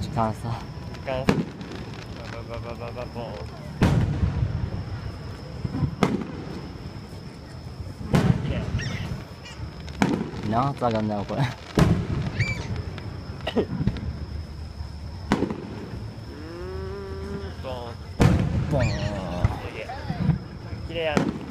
感想。 感想。ババババババボン。綺麗。 何発上がんだよこれ。 ボン。 ボーン。 綺麗やな。